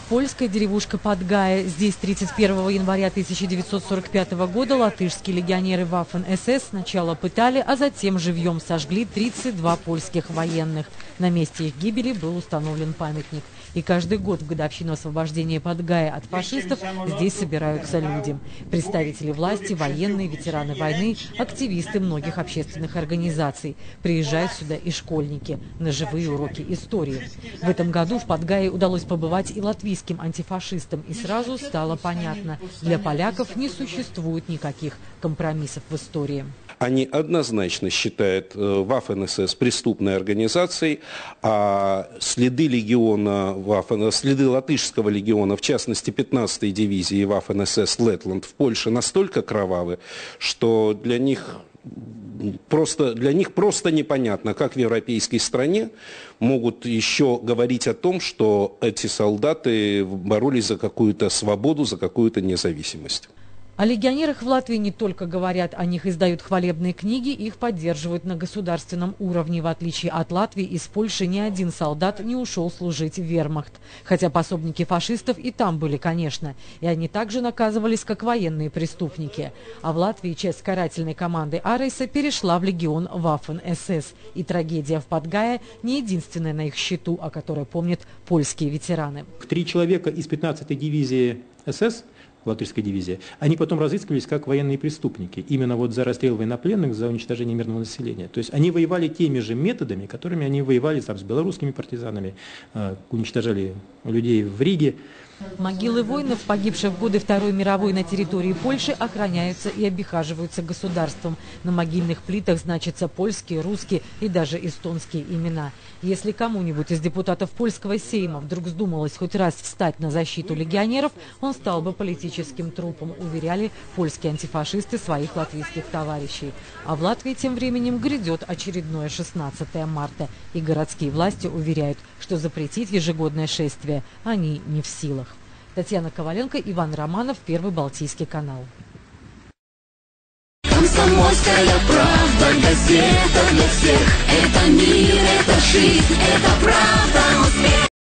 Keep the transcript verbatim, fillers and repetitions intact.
Польская деревушка Подгая. Здесь тридцать первого января тысяча девятьсот сорок пятого года латышские легионеры Waffen-эс эс сначала пытали, а затем живьем сожгли тридцать два польских военных. На месте их гибели был установлен памятник. И каждый год в годовщину освобождения Подгая от фашистов здесь собираются люди. Представители власти, военные, ветераны войны, активисты многих общественных организаций. Приезжают сюда и школьники на живые уроки истории. В этом году в Подгае удалось побывать и латвийским антифашистам. И сразу стало понятно, для поляков не существует никаких компромиссов в истории. Они однозначно считают Waffen-эс эс преступной организацией, а следы легиона, следы латышского легиона, в частности пятнадцатой дивизии Waffen-эс эс Летланд в Польше настолько кровавы, что для них просто, для них просто непонятно, как в европейской стране могут еще говорить о том, что эти солдаты боролись за какую-то свободу, за какую-то независимость. О легионерах в Латвии не только говорят, о них издают хвалебные книги, их поддерживают на государственном уровне. В отличие от Латвии, из Польши ни один солдат не ушел служить в вермахт. Хотя пособники фашистов и там были, конечно. И они также наказывались, как военные преступники. А в Латвии часть карательной команды Арейса перешла в легион Waffen-эс эс. И трагедия в Подгае не единственная на их счету, о которой помнят польские ветераны. Три человека из пятнадцатой дивизии эс эс, латышской дивизии, они потом разыскивались как военные преступники, именно вот за расстрел военнопленных, за уничтожение мирного населения. То есть они воевали теми же методами, которыми они воевали там, с белорусскими партизанами, э, уничтожали людей в Риге. Могилы воинов, погибших в годы Второй мировой на территории Польши, охраняются и обихаживаются государством. На могильных плитах значатся польские, русские и даже эстонские имена. Если кому-нибудь из депутатов польского сейма вдруг вздумалось хоть раз встать на защиту легионеров, он стал бы политическим трупом, уверяли польские антифашисты своих латвийских товарищей. А в Латвии тем временем грядет очередное шестнадцатое марта. И городские власти уверяют, что запретить ежегодное шествие они не в силах. Татьяна Коваленко, Иван Романов, Первый Балтийский канал. Комсомольская правда, газета для всех. Это мир, это жизнь, это правда, успех.